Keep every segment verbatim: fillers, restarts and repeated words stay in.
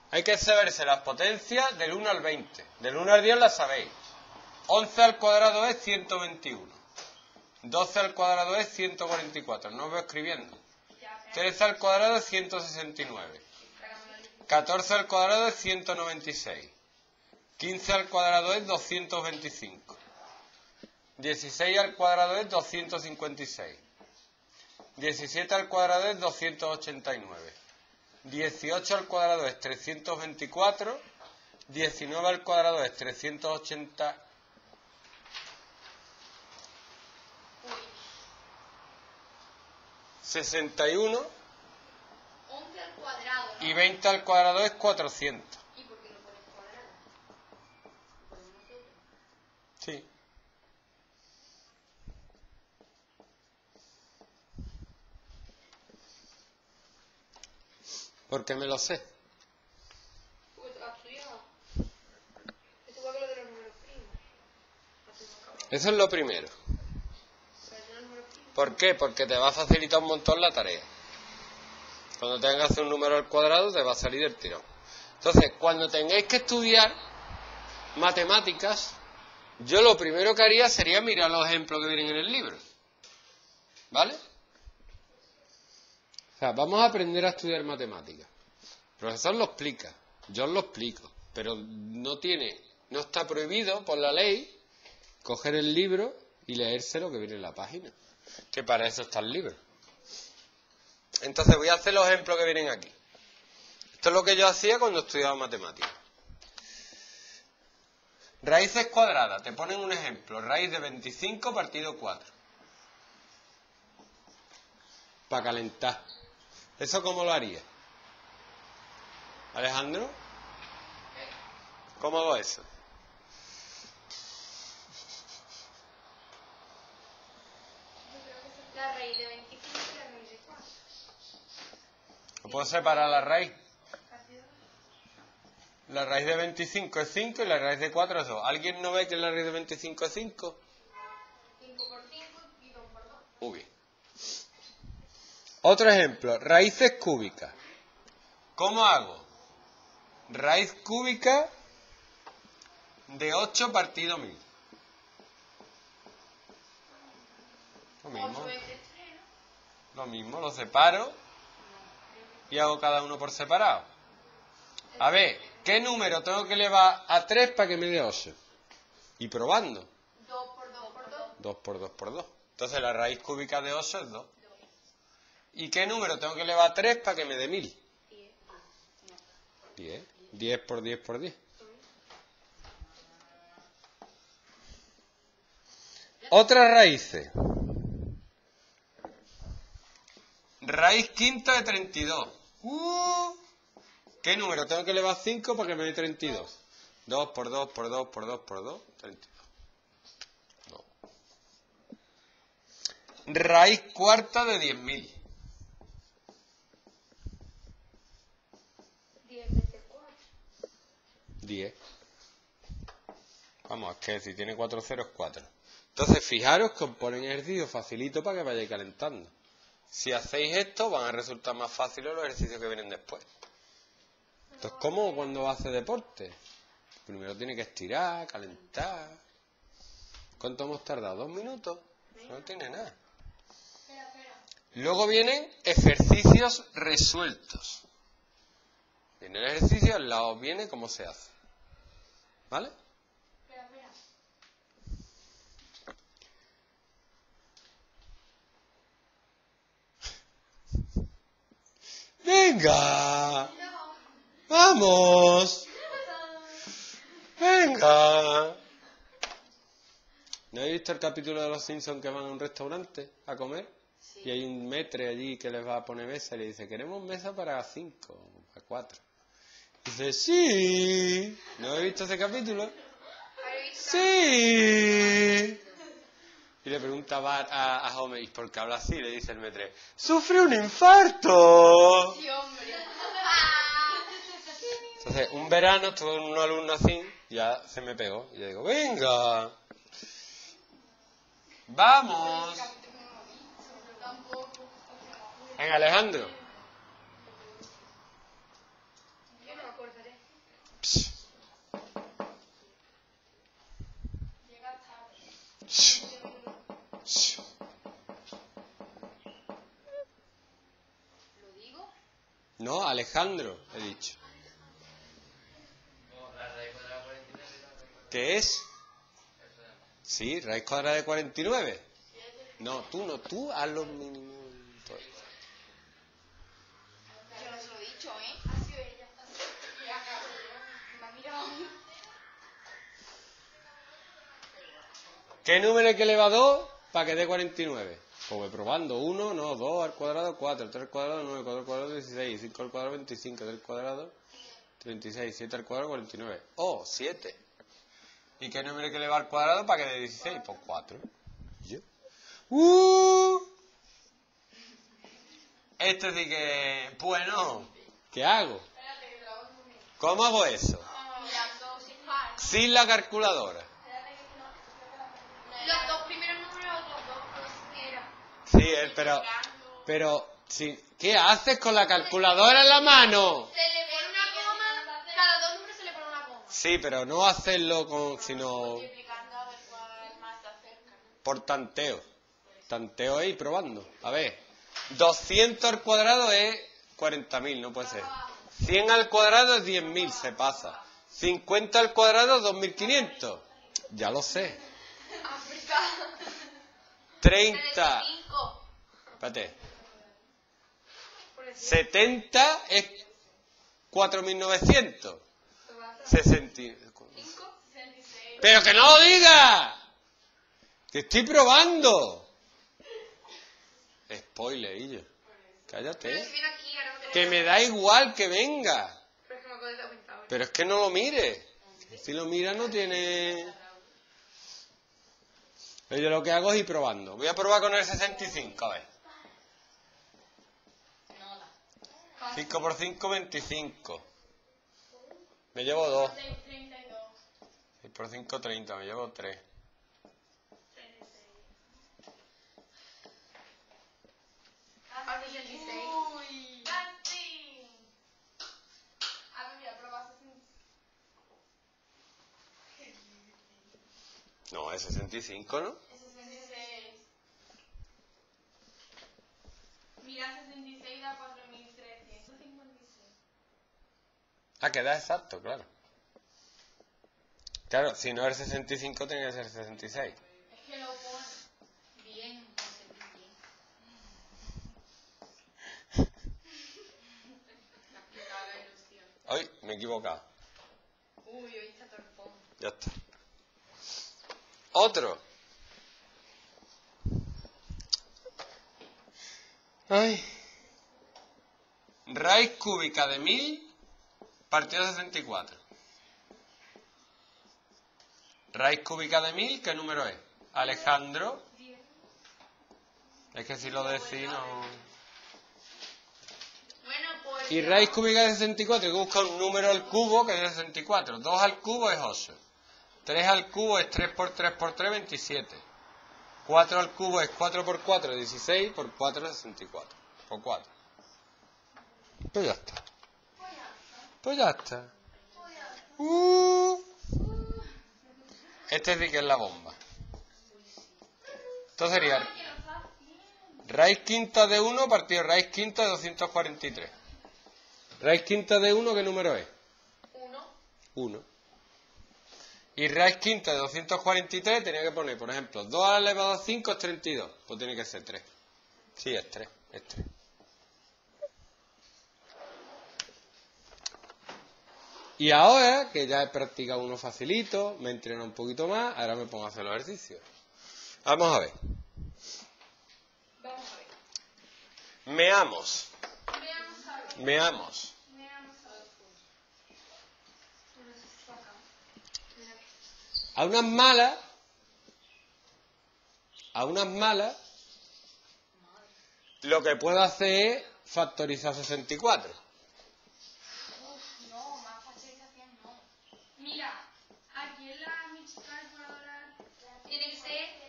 Hay que saberse las potencias del uno al veinte. Del uno al diez las sabéis. once al cuadrado es ciento veintiuno. doce al cuadrado es ciento cuarenta y cuatro. No os veo escribiendo. trece al cuadrado es ciento sesenta y nueve. catorce al cuadrado es ciento noventa y seis. quince al cuadrado es doscientos veinticinco. dieciséis al cuadrado es doscientos cincuenta y seis. diecisiete al cuadrado es doscientos ochenta y nueve. dieciocho al cuadrado es trescientos veinticuatro. diecinueve al cuadrado es trescientos ochenta. sesenta y uno. once al cuadrado, ¿no? Y veinte al cuadrado es cuatrocientos. ¿Y por qué no pones cuadrado? ¿Ponemos otro? Sí. Porque me lo sé. Porque te has estudiado. Es igual que lo de los números primos. Así no acaba. Eso es lo primero. Pero son los números primos. ¿Por qué? Porque te va a facilitar un montón la tarea. Cuando tengas que hacer un número al cuadrado te va a salir el tirón. Entonces, cuando tengáis que estudiar matemáticas, yo lo primero que haría sería mirar los ejemplos que vienen en el libro. ¿Vale? O sea, vamos a aprender a estudiar matemáticas. El profesor lo explica, yo os lo explico, pero no tiene, no está prohibido por la ley coger el libro y leerse lo que viene en la página. Que para eso está el libro. Entonces voy a hacer los ejemplos que vienen aquí. Esto es lo que yo hacía cuando estudiaba matemáticas. Raíces cuadradas. Te ponen un ejemplo. Raíz de veinticinco partido cuatro. Para calentar. ¿Eso cómo lo haría? ¿Alejandro? ¿Cómo hago eso? La raíz de veinticinco y la raíz de cuatro. ¿No puedo separar la raíz? La raíz de veinticinco es cinco y la raíz de cuatro es dos. ¿Alguien no ve que la raíz de veinticinco es cinco? cinco por cinco y dos por dos. Muy bien. Otro ejemplo. Raíces cúbicas. ¿Cómo hago? Raíz cúbica de ocho partido mil. Lo mismo. ocho veces tres, ¿no? Lo mismo, lo separo y hago cada uno por separado. A ver, ¿qué número tengo que elevar a tres para que me dé ocho? Y probando. dos por dos por dos. dos por dos por dos. Entonces la raíz cúbica de ocho es dos. ¿Y qué número tengo que elevar a tres para que me dé mil? diez. diez. diez por diez por diez. Otras raíces. Raíz quinta de treinta y dos. Uh, ¿Qué número tengo que elevar cinco para que me dé treinta y dos? dos por dos por dos por dos por dos, treinta y dos. No. Raíz cuarta de diez mil. diez veces cuatro. diez. Vamos, es que si tiene cuatro ceros, cuatro. Entonces, fijaros que os ponen ejercicio facilito para que vayáis calentando. Si hacéis esto, van a resultar más fáciles los ejercicios que vienen después. Entonces, ¿cómo cuando hace deporte? Primero tiene que estirar, calentar. ¿Cuánto hemos tardado? ¿Dos minutos? No tiene nada. Espera, espera. Luego vienen ejercicios resueltos. Viene el ejercicio, al lado viene cómo se hace. ¿Vale? Espera, espera. ¡Venga! No. ¡Vamos! ¡Venga! ¿No habéis visto el capítulo de Los Simpsons que van a un restaurante a comer? Sí. Y hay un metre allí que les va a poner mesa y le dice, queremos mesa para cinco, para cuatro. Y dice, sí. ¿No habéis visto ese capítulo? ¿Habéis visto? Sí. Y le pregunta a, Bart, a, a Homer, ¿y por qué habla así? Le dice el metre, ¡sufre un infarto! Sí, hombre. Entonces, un verano estuve con un alumno así, ya se me pegó. Y yo digo, venga, vamos. Tampoco. Venga, Alejandro. Yo no me acuerdo de Psh. Shh. Shh. ¿Lo digo? No, Alejandro, he dicho. ¿Qué es? Sí, raíz cuadrada de cuarenta y nueve. No, tú no, tú haz lo mínimo. Yo no se lo he dicho, ¿eh? Ha sido ella. Me ha mirado. ¿Qué número hay que elevar dos para que dé cuarenta y nueve? Pues voy probando. uno, no, dos al cuadrado, cuatro, tres al cuadrado, nueve, cuatro al cuadrado, dieciséis, cinco al cuadrado, veinticinco, tres al cuadrado, treinta y seis, siete al cuadrado, cuarenta y nueve. Oh, siete. ¿Y qué número hay que elevar al cuadrado para que dé dieciséis? Pues cuatro. ¿Yo? ¡Uh! Este sí que... Bueno, ¿qué hago? ¿Cómo hago eso? Mirando sin par. Sin la calculadora. Los dos primeros números, los dos pues, era. Sí, eh, pero... Pero, sí, ¿qué haces con la calculadora en la mano? Se le pone una coma, cada dos números se le pone una coma. Sí, pero no hacerlo con... sino... Multiplicando a ver cuál más te acerca. por tanteo. Tanteo ahí probando. A ver. doscientos al cuadrado es cuarenta mil, no puede ser. cien al cuadrado es diez mil, se pasa. cincuenta al cuadrado, dos mil quinientos. Ya lo sé. África. treinta. cinco. Espérate. setenta es cuatro mil novecientos. sesenta. cinco, sesenta y seis. ¡Pero que no lo diga! ¡Que estoy probando! Spoiler, y yo. Cállate. Viene aquí, ahora me Que me da igual que venga. Pero es que me acuerdo de esa cuenta ahora. Pero es que no lo mire. Si lo mira no tiene... Yo lo que hago es ir probando. Voy a probar con el sesenta y cinco, a ver. cinco por cinco, veinticinco. Me llevo dos. treinta y dos. seis por cinco, treinta. Me llevo tres. treinta y seis. A sesenta y seis. Uy. Casi. A ver, mira, prueba sesenta y seis. No, es sesenta y cinco, ¿no? Es sesenta y seis. Mira, sesenta y seis da cuatro mil trescientos cincuenta y seis. Ah, queda exacto, claro. Claro, si no es sesenta y cinco, tiene que ser sesenta y seis. Es que lo pone bien, José, bien. Me ha explicado la ilusión. Ay, me he equivocado. Uy, hoy está torpón. Ya está. Otro. Ay. Raíz cúbica de mil partido sesenta y cuatro. Raíz cúbica de mil, ¿qué número es? Alejandro. Es que si lo decís no... Bueno, pues. Y raíz cúbica de sesenta y cuatro, hay que buscar un número al cubo que es de sesenta y cuatro. dos al cubo es ocho. tres al cubo es tres por tres por tres, veintisiete. cuatro al cubo es cuatro por cuatro, dieciséis, por cuatro, sesenta y cuatro. Por cuatro. Pues ya está. Pues ya está. Uh. Este sí que es la bomba. Entonces sería raíz quinta de uno partido raíz quinta de doscientos cuarenta y tres. Raíz quinta de uno, ¿qué número es? uno. uno. Y raíz quinta de doscientos cuarenta y tres tenía que poner, por ejemplo, dos elevado a cinco es treinta y dos. Pues tiene que ser tres. Sí, es tres. Es tres. Y ahora, que ya he practicado uno facilito, me entreno un poquito más, ahora me pongo a hacer los ejercicios. Vamos a ver. Vamos a ver. Meamos. Veamos a ver. Meamos. Veamos a ver. A unas malas, a unas malas, lo que puedo hacer es factorizar sesenta y cuatro. Uf, no, más factorización no. Mira, aquí en la calculadora tiene que ser.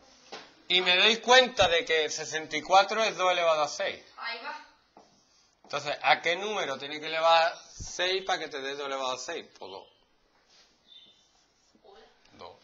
Y me doy cuenta de que sesenta y cuatro es dos elevado a seis. Ahí va. Entonces, ¿a qué número tiene que elevar seis para que te dé dos elevado a seis? Pues dos. dos.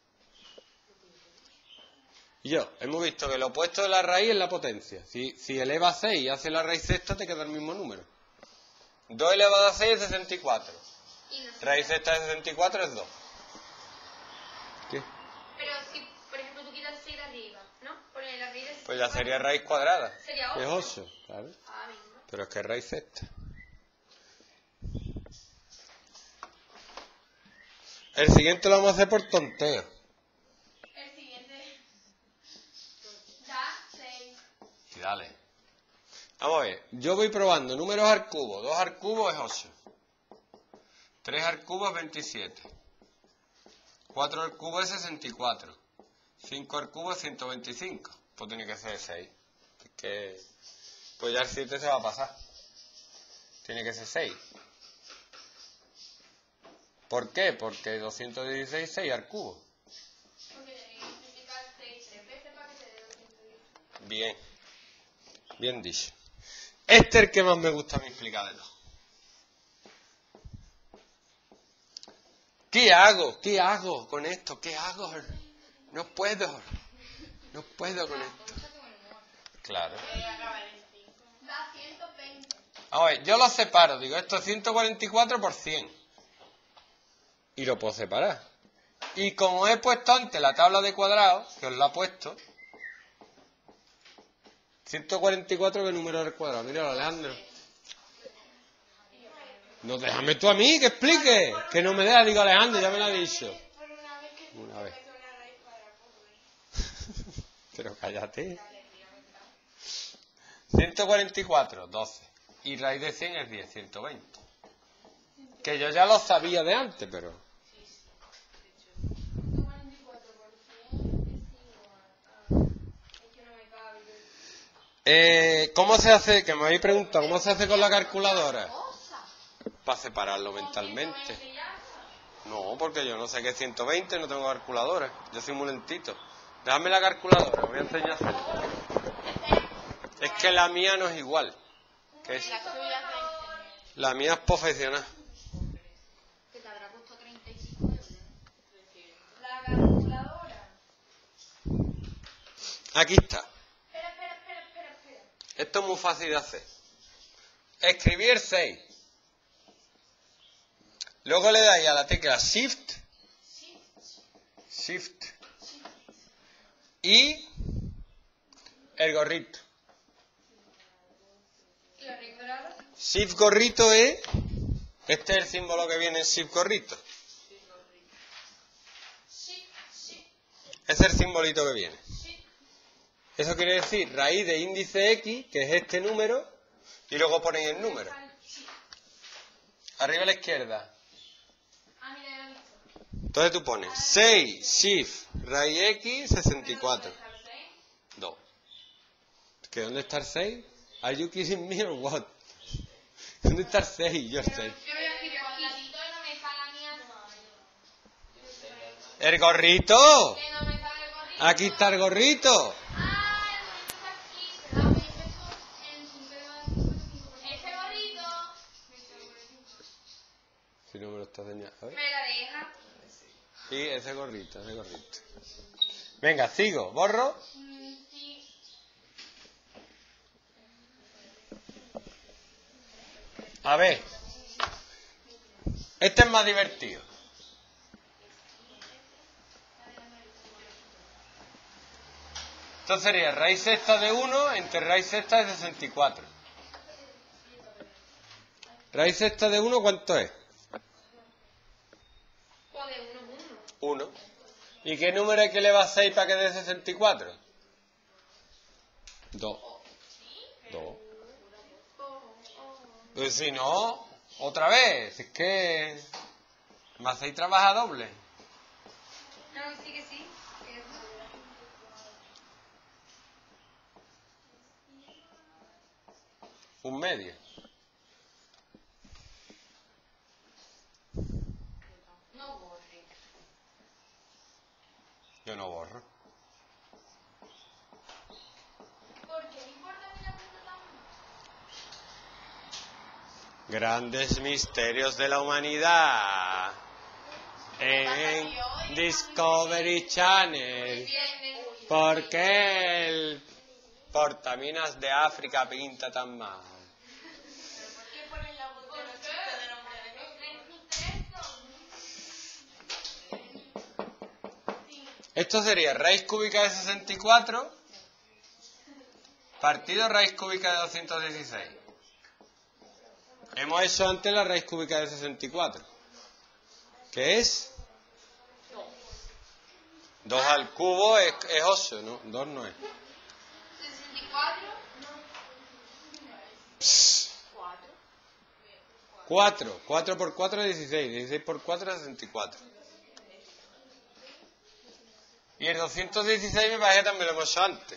Y yo, hemos visto que lo opuesto de la raíz es la potencia. Si, si eleva a seis y hace la raíz sexta, te queda el mismo número. dos elevado a seis es sesenta y cuatro. Raíz sexta de sesenta y cuatro es dos. ¿Qué? Pero si, por ejemplo, tú quitas el seis de arriba, ¿no? Porque la raíz de Pues ya sería raíz cuadrada. Sería Es ocho. ocho, claro. Ah, mismo. Pero es que es raíz sexta. El siguiente lo vamos a hacer por tonteo. El siguiente da seis. Y dale. Vamos a ver. Yo voy probando números al cubo. dos al cubo es ocho. tres al cubo es veintisiete. cuatro al cubo es sesenta y cuatro. cinco al cubo es ciento veinticinco. Pues tiene que ser seis. Es que... Pues ya el siete se va a pasar. Tiene que ser seis. ¿Por qué? Porque doscientos dieciséis, seis al cubo. Porque tenéis que multiplicar seis tres veces para que te dé doscientos diez. Bien. Bien dicho. Este es el que más me gusta a mí explicar de todo. ¿Qué hago? ¿Qué hago con esto? ¿Qué hago? No puedo. No puedo con esto. Claro. Da ciento veinte. A ver, yo lo separo. Digo, esto es ciento cuarenta y cuatro por cien. Y lo puedo separar. Y como he puesto antes la tabla de cuadrados, que os la he puesto, ciento cuarenta y cuatro, ¿qué número es el cuadrado? Mira, Alejandro. No, déjame tú a mí que explique. Que no me deja, digo Alejandro, ya me lo ha dicho. Una vez. Pero cállate. ciento cuarenta y cuatro, doce. Y raíz de cien es diez, ciento veinte. Que yo ya lo sabía de antes, pero... ciento cuarenta y cuatro por cien es igual a... Es que no me cabe. Eh, ¿Cómo se hace? Que me habéis preguntado, ¿cómo se hace con la calculadora? Para separarlo mentalmente. No, porque yo no sé qué es ciento veinte, no tengo calculadora. Yo soy muy lentito. Déjame la calculadora, voy a enseñar a hacerlo. Es que la mía no es igual. Que es... La mía es profesional. Que te habrá costado treinta y cinco euros. La calculadora. Aquí está. Espera, espera, espera, espera, espera. Esto es muy fácil de hacer. Escribir seis. Luego le dais a la tecla Shift. Shift. Y el gorrito. ¿Y la raíz dorada? Shift gorrito es... Este es el símbolo que viene en Shift gorrito. Sí, sí, Ese es el simbolito que viene. sí. Eso quiere decir raíz de índice X, que es este número, y luego ponéis el número. Sí. Arriba a la izquierda. Ah, mira, ya lo he visto. Entonces tú pones seis, Shift, raíz X, sesenta y cuatro. dos. ¿Que dónde está el seis? ¿Are you kidding me or what? ¿Dónde está el seis? Yo sé. Yo voy a escribir aquí. No me sale la mía. ¡El gorrito! Que no me sale el gorrito. Aquí está el gorrito. Ah, el gorrito está aquí. Ah, pues esto en cinco elevado a cinco. Ese gorrito. Si no me lo estás enseñando. A ver. Me la deja. Sí, ese gorrito, ese gorrito. Venga, sigo. ¿Borro? Mm, sí. A ver. Este es más divertido. Esto sería raíz sexta de uno entre raíz sexta de sesenta y cuatro. ¿Raíz sexta de uno cuánto es? O de uno uno. uno. ¿Y qué número hay que elevar seis para que dé sesenta y cuatro? dos. dos. Pues si no, otra vez. Es que más seis trabaja doble. No, sí que sí. Un medio. No borre. Yo no borro. ¿Por qué no importa que la puta Grandes misterios de la humanidad en Discovery Channel. ¿Por qué el portaminas de África pinta tan mal? Esto sería raíz cúbica de sesenta y cuatro partido raíz cúbica de doscientos dieciséis. Hemos hecho antes la raíz cúbica de sesenta y cuatro. ¿Qué es? dos al cubo es, es ocho, ¿no? dos no es. sesenta y cuatro, cuatro. cuatro por cuatro es dieciséis. dieciséis por cuatro es sesenta y cuatro. Y el doscientos dieciséis me parece que también lo hemos hecho antes.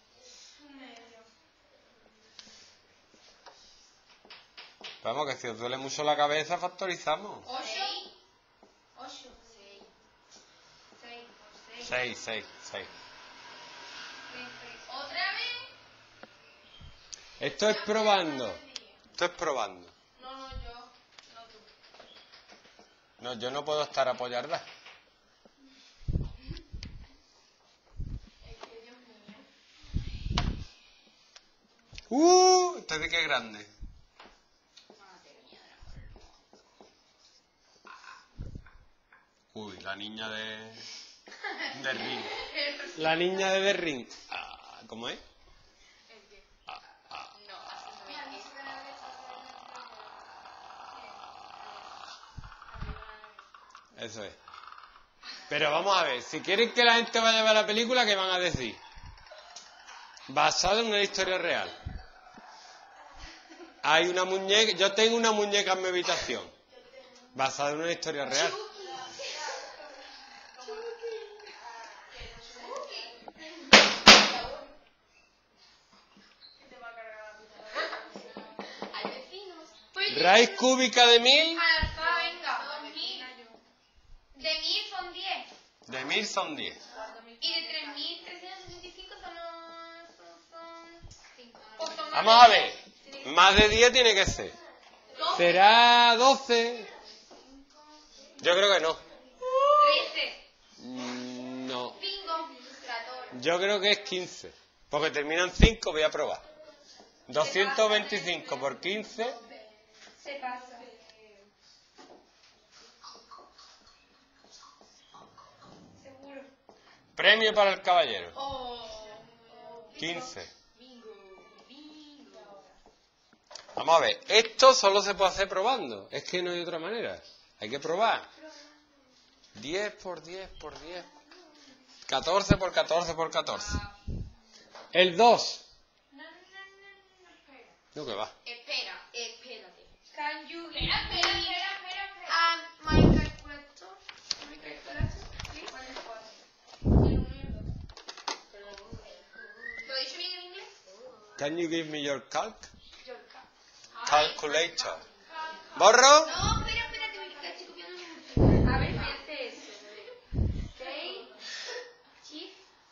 Vamos, que si os duele mucho la cabeza, factorizamos. ocho, ocho, seis, seis, seis, seis, seis. ¿Otra vez? Esto es probando. Esto es probando. No, no, yo, no tú. No, yo no puedo estar apoyada. ¡Uh! Este sí que es grande. Uy, la niña de... de Ring. La niña de The Ring. Ah, ¿cómo es? Ah, ah, ah. Eso es. Pero vamos a ver, si quieren que la gente vaya a ver la película, ¿qué van a decir? Basado en una historia real. Hay una muñeca, yo tengo una muñeca en mi habitación, basada en una historia real. Raíz cúbica de mil. Ah, venga. De mil son diez. De mil son diez. Y de tres mil trescientos sesenta y cinco son cinco. Vamos a ver. Más de diez tiene que ser. ¿Será doce? Yo creo que no. trece. Mm, no. cinco. Yo creo que es quince. Porque terminan cinco, voy a probar. doscientos veinticinco por quince. Se pasa. Seguro. Premio para el caballero. Oh. quince. Bingo. Bingo. Vamos a ver. Esto solo se puede hacer probando. Es que no hay otra manera. Hay que probar. diez por diez por diez. catorce por catorce por catorce. El dos. No, no, no, no, espera. No, que va. Espera, espérate. Can you give espera, espera, espera, espera, espera. Ah, my calculator. My calculator. ¿Sí? ¿Cuál es cuatro? El uno y el dos. ¿Lo he dicho bien en inglés? Can you give me your calc? Your cal. Calculator. ¿Borro? No, espera, espérate, me estoy copiando mucho. A ver, fíjate eso. seis. Chip.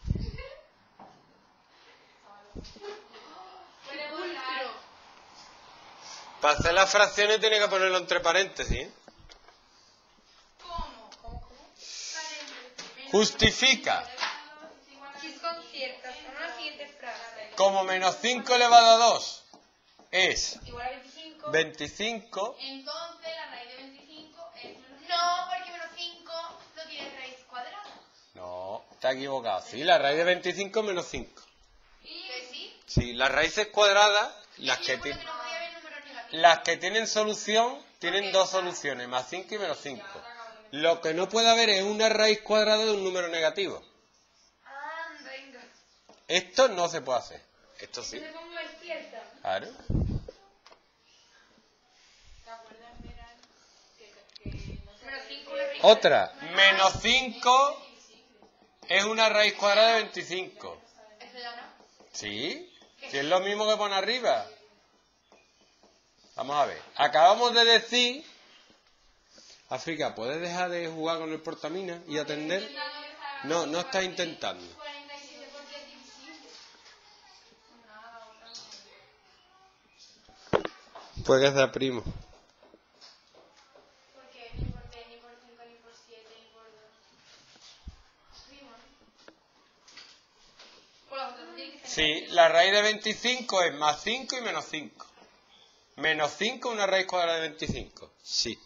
Puede borrar. Para hacer las fracciones tiene que ponerlo entre paréntesis. ¿eh? ¿Cómo? ¿Cómo? ¿Cómo? Justifica. Chisconcierta. Son las siguientes frases. Como menos cinco elevado a dos es Igual a veinticinco. veinticinco. Entonces la raíz de veinticinco es menos cinco. No, porque menos cinco no tiene raíz cuadrada. No, está equivocado. Sí, la raíz de veinticinco es menos cinco. ¿Que sí? Sí, las raíces cuadradas, las que, ti- ti- no podía haber números negativos. las que tienen solución, tienen dos soluciones, más cinco y menos cinco. Lo que no puede haber es una raíz cuadrada de un número negativo. Ah, venga. Esto no se puede hacer. Esto sí. ¿Se pongo despierta? Claro. ¿Te acuerdas, Meral? Que, que no sé. Menos cinco la raíz. Otra. Menos cinco es una raíz cuadrada de veinticinco. ¿Eso ya no? ¿Sí? Si es lo mismo que pone arriba. Vamos a ver. Acabamos de decir... África, ¿puedes dejar de jugar con el portamina y atender? No, no estás intentando. cuarenta y siete por diez divisible. Nada, otra vez. Puede que sea primo. Sí, la raíz de veinticinco es más cinco y menos cinco. Menos cinco una raíz cuadrada de veinticinco. Sí.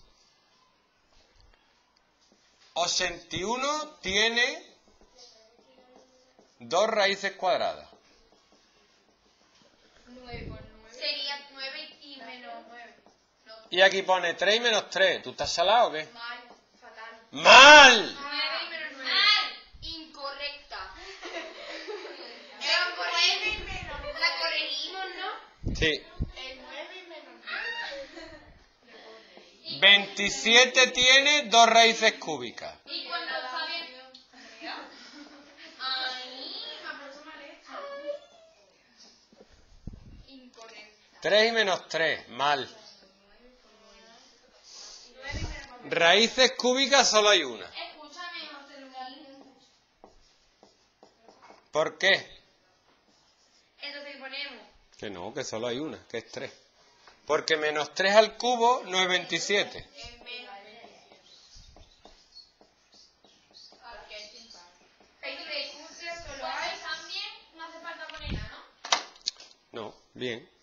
ochenta y uno tiene dos raíces cuadradas. nueve por nueve. Sería nueve y menos nueve. No. Y aquí pone tres y menos tres. ¿Tú estás salado o qué? Mal, fatal. ¡Mal! nueve y menos nueve. Mal. Incorrecta. nueve y menos. La corregimos, ¿no? Sí. El nueve y menos nueve. veintisiete tiene dos raíces cúbicas. ¿Y cuando está bien? Ahí, aproxima leche. Incorrecta. tres y menos tres. Mal. Raíces cúbicas solo hay una. Escúchame, José Luis. ¿Por qué? Entonces ponemos. Que no, que solo hay una, que es tres. Porque menos tres al cubo no es veintisiete. Es menos. Porque hay sin par. Entonces, solo hay también, no hace falta poner nada, ¿no? No, bien.